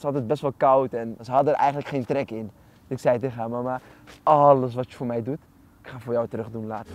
is altijd best wel koud en ze hadden er eigenlijk geen trek in. Dus ik zei tegen haar, mama, alles wat je voor mij doet, ik ga voor jou terug doen later.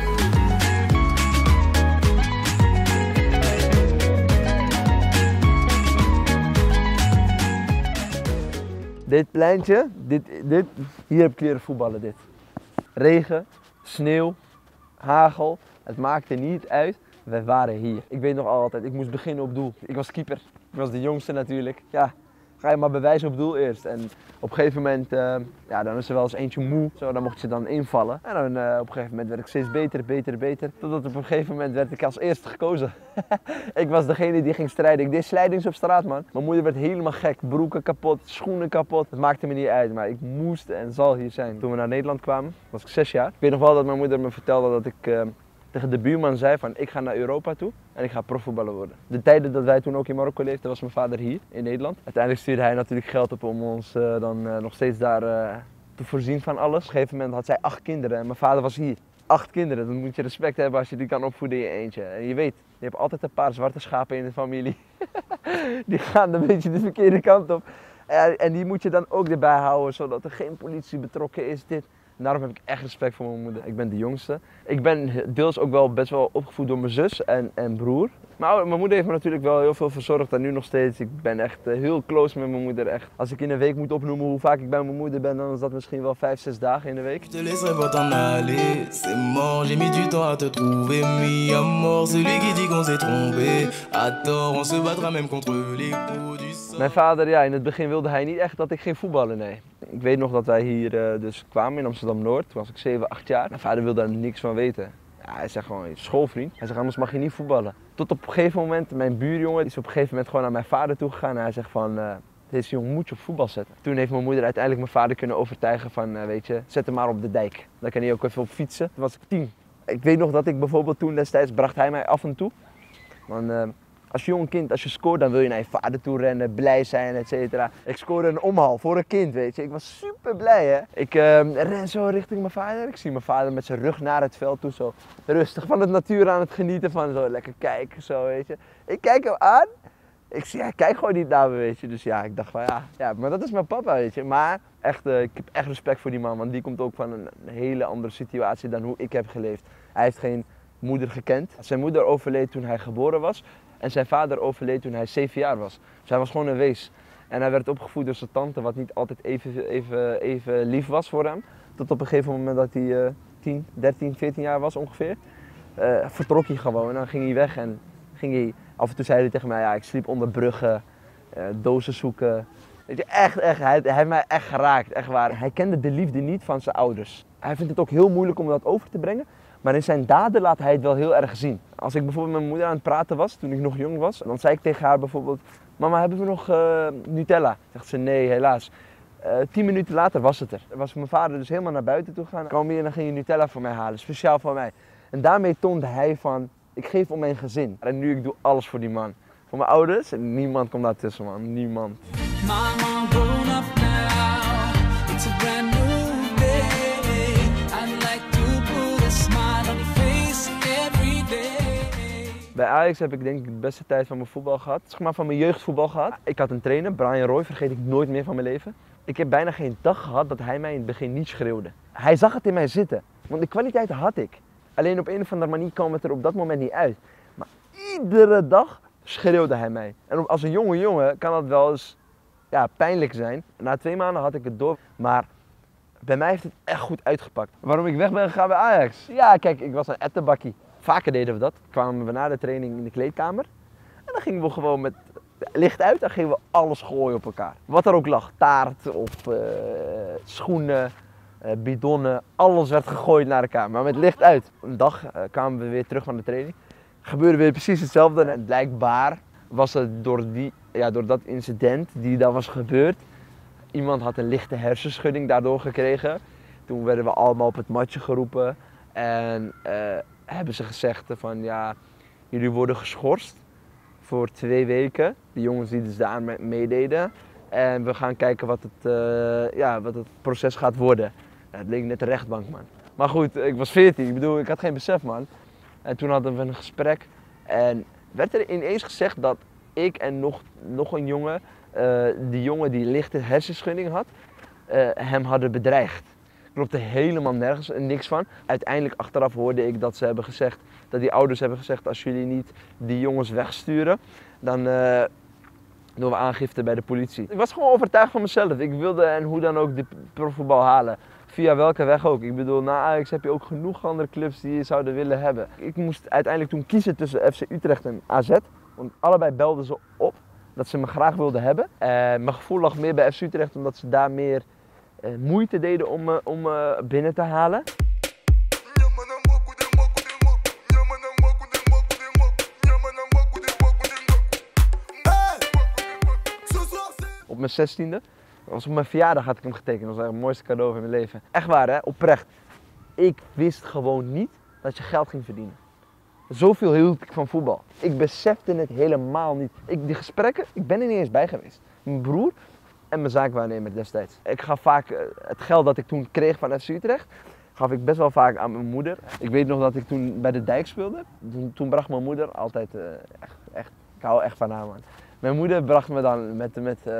Dit pleintje, hier heb ik leren voetballen dit. Regen, sneeuw, hagel, het maakte niet uit. Wij waren hier. Ik weet nog altijd, ik moest beginnen op doel. Ik was keeper, ik was de jongste natuurlijk. Ja, ga je maar bewijzen op doel eerst. En op een gegeven moment, ja, dan is er wel eens eentje moe. Zo, dan mocht je dan invallen. En dan op een gegeven moment werd ik steeds beter. Totdat op een gegeven moment werd ik als eerste gekozen. Ik was degene die ging strijden. Ik deed slijdings op straat, man. Mijn moeder werd helemaal gek. Broeken kapot, schoenen kapot. Het maakte me niet uit, maar ik moest en zal hier zijn. Toen we naar Nederland kwamen, was ik 6 jaar. Ik weet nog wel dat mijn moeder me vertelde dat ik tegen de buurman zei van ik ga naar Europa toe en ik ga profvoetballer worden. De tijden dat wij toen ook in Marokko leefden, was mijn vader hier in Nederland. Uiteindelijk stuurde hij natuurlijk geld op om ons dan nog steeds daar te voorzien van alles. Op een gegeven moment had zij 8 kinderen en mijn vader was hier. 8 kinderen, dan moet je respect hebben als je die kan opvoeden in je eentje. En je weet, je hebt altijd een paar zwarte schapen in de familie. Die gaan een beetje de verkeerde kant op. En die moet je dan ook erbij houden, zodat er geen politie betrokken is. En daarom heb ik echt respect voor mijn moeder. Ik ben de jongste. Ik ben deels ook wel best wel opgevoed door mijn zus en broer. Maar mijn moeder heeft me natuurlijk wel heel veel verzorgd en nu nog steeds. Ik ben echt heel close met mijn moeder. Echt. Als ik in een week moet opnoemen hoe vaak ik bij mijn moeder ben, dan is dat misschien wel 5, 6 dagen in de week. Mijn vader, ja, in het begin wilde hij niet echt dat ik ging voetballen, nee. Ik weet nog dat wij hier dus kwamen in Amsterdam-Noord. Toen was ik 7, 8 jaar. Mijn vader wilde daar niks van weten. Ja, hij zegt gewoon, schoolvriend. Hij zegt, anders mag je niet voetballen. Tot op een gegeven moment, mijn buurjongen is op een gegeven moment gewoon naar mijn vader toe gegaan. En hij zegt van, deze jongen moet je op voetbal zetten. Toen heeft mijn moeder uiteindelijk mijn vader kunnen overtuigen van, weet je, zet hem maar op de dijk. Dan kan hij ook even op fietsen. Toen was ik 10. Ik weet nog dat ik bijvoorbeeld toen destijds, bracht hij mij af en toe. Want als jong kind, als je scoort, dan wil je naar je vader toe rennen, blij zijn, etc. Ik scoorde een omhaal voor een kind, weet je. Ik was super blij, hè. Ik ren zo richting mijn vader. Ik zie mijn vader met zijn rug naar het veld toe, zo rustig van de natuur aan het genieten, van zo lekker kijken, zo, weet je. Ik kijk hem aan. Ik zie, hij kijkt gewoon niet naar me, weet je. Dus ja, ik dacht van ja, maar dat is mijn papa, weet je. Maar echt, ik heb echt respect voor die man, want die komt ook van een hele andere situatie dan hoe ik heb geleefd. Hij heeft geen moeder gekend. Zijn moeder overleed toen hij geboren was. En zijn vader overleed toen hij 7 jaar was. Dus hij was gewoon een wees. En hij werd opgevoed door zijn tante, wat niet altijd even lief was voor hem. Tot op een gegeven moment dat hij 10, 13, 14 jaar was ongeveer. Vertrok hij gewoon en dan ging hij weg. En ging hij, af en toe zei hij tegen mij, ja, ik sliep onder bruggen, dozen zoeken. Weet je, echt, hij heeft mij echt geraakt, echt waar. Hij kende de liefde niet van zijn ouders. Hij vindt het ook heel moeilijk om dat over te brengen. Maar in zijn daden laat hij het wel heel erg zien. Als ik bijvoorbeeld met mijn moeder aan het praten was, toen ik nog jong was, dan zei ik tegen haar bijvoorbeeld, mama, hebben we nog Nutella? Zegt ze, nee, helaas. 10 minuten later was het er. Was mijn vader dus helemaal naar buiten toe gegaan. Kwam hier en dan ging je Nutella voor mij halen, speciaal voor mij. En daarmee toonde hij van, ik geef om mijn gezin. En nu, ik doe alles voor die man. Voor mijn ouders, en niemand komt daartussen, man. Niemand. Mama, grown up now. It's a brand new day. I'd like to put a smile on your face every day. Bij Ajax heb ik denk ik de beste tijd van mijn voetbal gehad. Zeg maar van mijn jeugdvoetbal gehad. Ik had een trainer, Brian Roy, vergeet ik nooit meer van mijn leven. Ik heb bijna geen dag gehad dat hij mij in het begin niet schreeuwde. Hij zag het in mij zitten, want de kwaliteit had ik. Alleen op een of andere manier kwam het er op dat moment niet uit. Maar iedere dag schreeuwde hij mij. En als een jonge jongen kan dat wel eens pijnlijk zijn. Na 2 maanden had ik het door. Maar bij mij heeft het echt goed uitgepakt. Waarom ik weg ben gegaan bij Ajax? Ja, kijk, ik was een ettenbakkie. Vaker deden we dat. Kwamen we na de training in de kleedkamer. En dan gingen we gewoon met licht uit. Dan gingen we alles gooien op elkaar. Wat er ook lag. Taart of schoenen. Bidonnen, alles werd gegooid naar elkaar, maar met licht uit. Een dag kwamen we weer terug van de training. Gebeurde weer precies hetzelfde en blijkbaar was het door dat incident die daar was gebeurd. Iemand had een lichte hersenschudding daardoor gekregen. Toen werden we allemaal op het matje geroepen en hebben ze gezegd van ja, jullie worden geschorst voor 2 weken. De jongens die dus daar meededen. En we gaan kijken wat het proces gaat worden. Het leek net een rechtbank, man. Maar goed, ik was 14, ik bedoel, ik had geen besef, man. En toen hadden we een gesprek en werd er ineens gezegd dat ik en nog een jongen die jongen die lichte hersenschudding had, hem hadden bedreigd. Klopte helemaal nergens en niks van. Uiteindelijk achteraf hoorde ik dat ze hebben gezegd, dat die ouders hebben gezegd, als jullie niet die jongens wegsturen, dan doen we aangifte bij de politie. Ik was gewoon overtuigd van mezelf. Ik wilde en hoe dan ook de profvoetbal halen. Via welke weg ook. Ik bedoel, na Ajax heb je ook genoeg andere clubs die je zouden willen hebben. Ik moest uiteindelijk toen kiezen tussen FC Utrecht en AZ. Want allebei belden ze op dat ze me graag wilden hebben. Mijn gevoel lag meer bij FC Utrecht omdat ze daar meer moeite deden om me binnen te halen. Op mijn 16e, dat was op mijn verjaardag had ik hem getekend. Dat was eigenlijk het mooiste cadeau van mijn leven. Echt waar hè, oprecht. Ik wist gewoon niet dat je geld ging verdienen. Zoveel hield ik van voetbal. Ik besefte het helemaal niet. Die gesprekken, ik ben er niet eens bij geweest. Mijn broer en mijn zaakwaarnemer destijds. Ik gaf vaak het geld dat ik toen kreeg van FC Utrecht, gaf ik best wel vaak aan mijn moeder. Ik weet nog dat ik toen bij de Dijk speelde. Toen bracht mijn moeder altijd, echt, ik hou echt van haar man. Mijn moeder bracht me dan met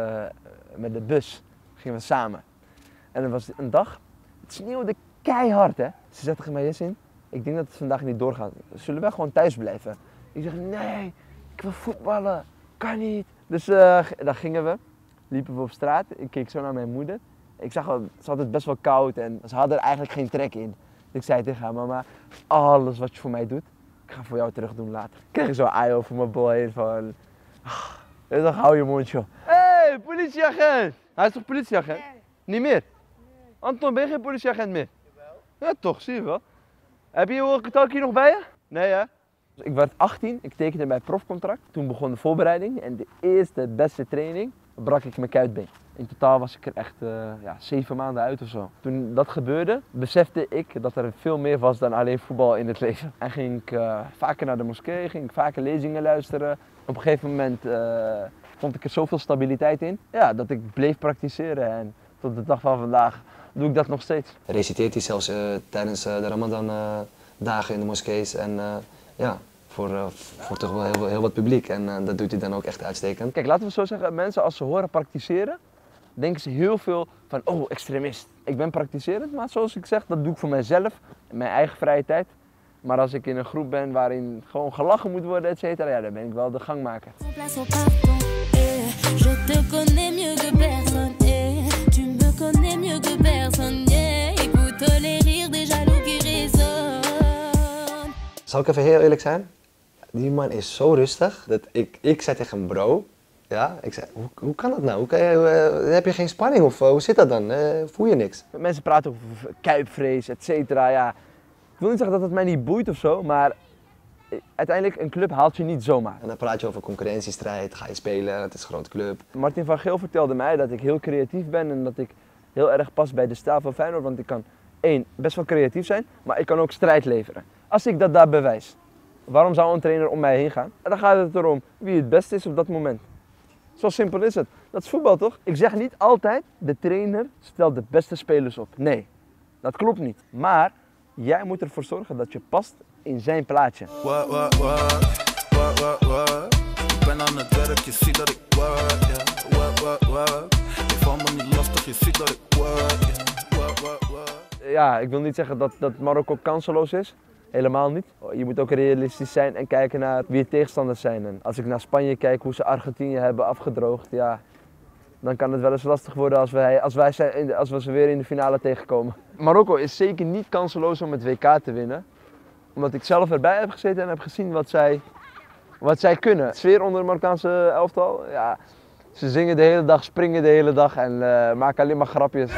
de bus, gingen we samen. En er was een dag, het sneeuwde keihard hè. Ze zette tegen mij, Yassine, ik denk dat het vandaag niet doorgaat. Zullen wij gewoon thuis blijven? Ik zeg, nee, ik wil voetballen, kan niet. Dus dan gingen we, liepen we op straat, ik keek zo naar mijn moeder. Ik zag, ze had het best wel koud en ze hadden er eigenlijk geen trek in. Dus ik zei tegen haar, mama, alles wat je voor mij doet, ik ga voor jou terug doen later. Ik kreeg zo'n eye over mijn bol heen van, dan hou je mond joh. Hé, politieagent! Hij is toch politieagent? Nee. Niet meer? Nee. Anton, ben je geen politieagent meer? Jawel. Ja toch, zie je wel. Heb je je walkie-talkie nog bij je? Nee hè? Dus ik werd 18, ik tekende mijn profcontract. Toen begon de voorbereiding en de eerste beste training brak ik mijn kuitbeen. In totaal was ik er echt 7 maanden uit of zo. Toen dat gebeurde, besefte ik dat er veel meer was dan alleen voetbal in het leven. En ging ik vaker naar de moskee, ging ik vaker lezingen luisteren. Op een gegeven moment vond ik er zoveel stabiliteit in, ja, dat ik bleef praktiseren. En tot de dag van vandaag doe ik dat nog steeds. Reciteert hij zelfs tijdens de Ramadan dagen in de moskees en ja, voor toch wel heel wat publiek. En dat doet hij dan ook echt uitstekend. Kijk, laten we zo zeggen, mensen als ze horen praktiseren, denken ze heel veel van, oh, extremist. Ik ben praktiserend, maar zoals ik zeg, dat doe ik voor mijzelf, in mijn eigen vrije tijd. Maar als ik in een groep ben waarin gewoon gelachen moet worden, et cetera, ja, dan ben ik wel de gangmaker. Zal ik even heel eerlijk zijn? Die man is zo rustig dat ik zei tegen hem, bro, ja, ik zei, hoe kan dat nou? Heb je geen spanning of hoe zit dat dan? Voel je niks? Mensen praten over kuipvrees, et cetera, ja. Ik wil niet zeggen dat het mij niet boeit of zo, maar uiteindelijk een club haalt je niet zomaar. En dan praat je over concurrentiestrijd, ga je spelen, het is een grote club. Martin van Geel vertelde mij dat ik heel creatief ben en dat ik heel erg pas bij de stijl van Feyenoord, want ik kan best wel creatief zijn, maar ik kan ook strijd leveren. Als ik dat daar bewijs, waarom zou een trainer om mij heen gaan? En dan gaat het erom wie het beste is op dat moment. Zo simpel is het. Dat is voetbal toch? Ik zeg niet altijd, de trainer stelt de beste spelers op. Nee, dat klopt niet. Maar jij moet ervoor zorgen dat je past in zijn plaatje. Ik ben aan het werk, je ziet dat ik work. Ik val me niet lastig, je ziet dat ik work. Ja, ik wil niet zeggen dat Marokko kanseloos is. Helemaal niet. Je moet ook realistisch zijn en kijken naar wie de tegenstanders zijn. En als ik naar Spanje kijk, hoe ze Argentinië hebben afgedroogd, ja, dan kan het wel eens lastig worden als we ze weer in de finale tegenkomen. Marokko is zeker niet kanseloos om het WK te winnen. Omdat ik zelf erbij heb gezeten en heb gezien wat zij kunnen. De sfeer onder de Marokkaanse elftal, ja, ze zingen de hele dag, springen de hele dag en maken alleen maar grapjes.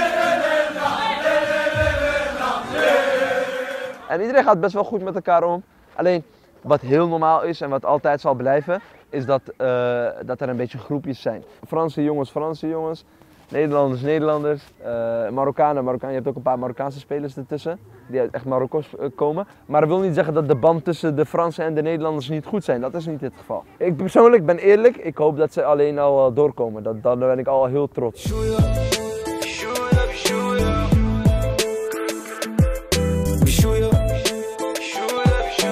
En iedereen gaat best wel goed met elkaar om. Alleen wat heel normaal is en wat altijd zal blijven, is dat er een beetje groepjes zijn. Franse jongens, Nederlanders, Marokkanen. Je hebt ook een paar Marokkaanse spelers ertussen, die uit echt Marokko komen. Maar dat wil niet zeggen dat de band tussen de Fransen en de Nederlanders niet goed zijn. Dat is niet het geval. Ik persoonlijk ben eerlijk, ik hoop dat ze alleen al doorkomen. Dan ben ik al heel trots.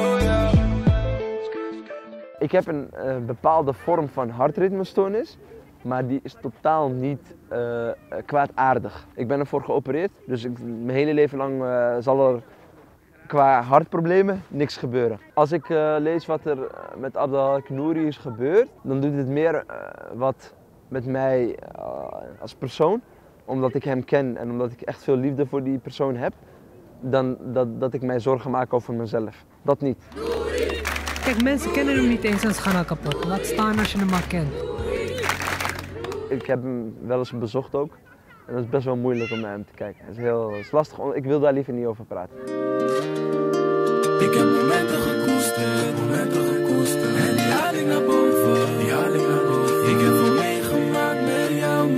Ik heb een bepaalde vorm van hartritmestoornis. maar die is totaal niet kwaadaardig. Ik ben ervoor geopereerd, dus mijn hele leven lang zal er qua hartproblemen niks gebeuren. Als ik lees wat er met Abdelhak Nouri is gebeurd, dan doet het meer wat met mij als persoon, omdat ik hem ken en omdat ik echt veel liefde voor die persoon heb, dan dat ik mij zorgen maak over mezelf. Dat niet. Kijk, mensen kennen hem niet eens en ze gaan al kapot. Laat staan als je hem maar kent. Ik heb hem wel eens bezocht ook. En dat is best wel moeilijk om naar hem te kijken. Het is lastig, ik wil daar liever niet over praten. Ik heb momenten gekoesterd, en die haal ik naar boven, Ik heb veel meegemaakt met jou.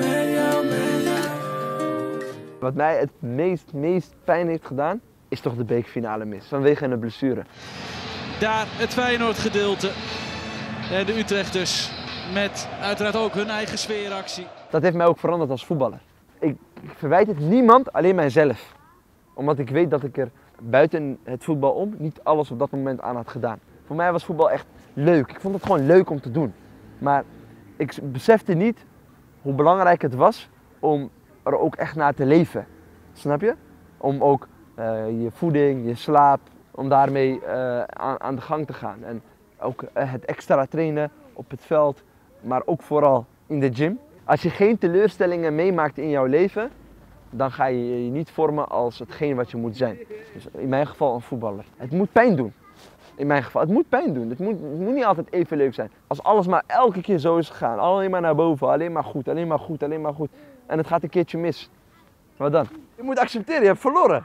Wat mij het meest pijn heeft gedaan, is toch de bekerfinale mis, vanwege een blessure. Daar het Feyenoord gedeelte en de Utrechters met uiteraard ook hun eigen sfeeractie. Dat heeft mij ook veranderd als voetballer. Ik verwijt het niemand, alleen mijzelf. Omdat ik weet dat ik er buiten het voetbal om niet alles op dat moment aan had gedaan. Voor mij was voetbal echt leuk. Ik vond het gewoon leuk om te doen. Maar ik besefte niet hoe belangrijk het was om er ook echt naar te leven. Snap je? Om ook je voeding, je slaap, om daarmee aan de gang te gaan. En ook het extra trainen op het veld, maar ook vooral in de gym. Als je geen teleurstellingen meemaakt in jouw leven, dan ga je je niet vormen als hetgeen wat je moet zijn. Dus in mijn geval een voetballer. Het moet pijn doen. In mijn geval, het moet pijn doen. Het moet niet altijd even leuk zijn. Als alles maar elke keer zo is gegaan, alleen maar naar boven, alleen maar goed. En het gaat een keertje mis. Wat dan? Je moet accepteren, je hebt verloren.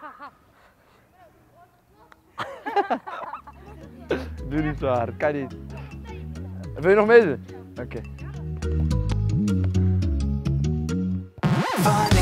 Doe niet zo hard, kan niet. Wil je nog meedoen? Oké.